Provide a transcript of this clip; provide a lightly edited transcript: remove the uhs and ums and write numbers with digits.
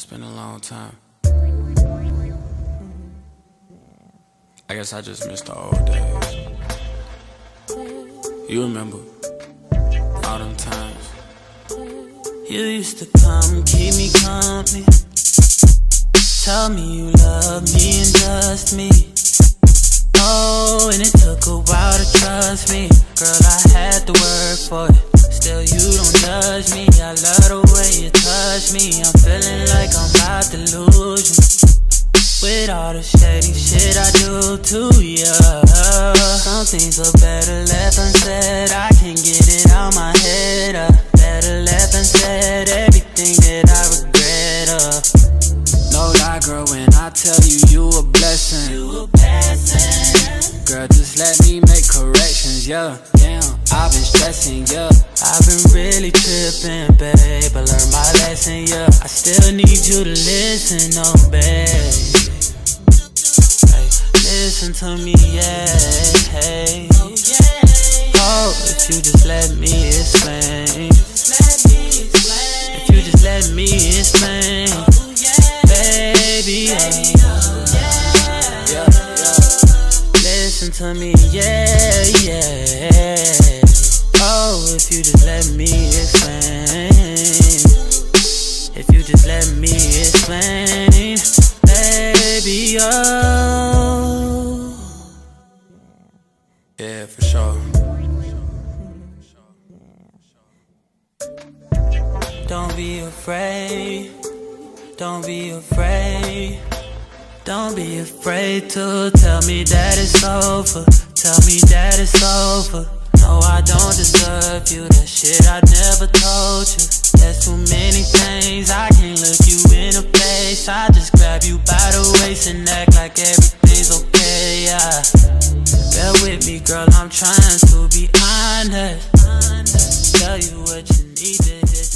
It's been a long time. I guess I just missed the old days. You remember all them times. You used to come, keep me company. Tell me you love me and just me. Oh, and it took a while to trust me. Girl, I had to work for it. Still, you don't judge me. I love the way you touch me. I'm feeling like I'm about to lose you. With all the shady shit I do to ya. Some things are better left unsaid. I can't get it out my head. Better left unsaid. Everything that I regret. No lie, girl, when I tell you, you a blessing. You a blessing. Girl, just let me make corrections, yeah. Damn, I've been stressing, yeah. I've been really tripping, babe. I learned my lesson, yeah. I still need you to listen, oh, babe. Hey, listen to me, yeah. Hey. Oh, if you just let me explain. If you just let me explain, baby, listen to me, yeah, yeah. Oh, if you just let me explain. If you just let me explain, baby, oh. Yeah, for sure. Don't be afraid. Don't be afraid. Don't be afraid to tell me that it's over. Tell me that it's over. No, I don't deserve you. That shit I never told you. There's too many things. I can't look you in the face. I just grab you by the waist and act like everything's okay, yeah. Bear with me, girl, I'm trying to be honest. Tell you what you need to hear.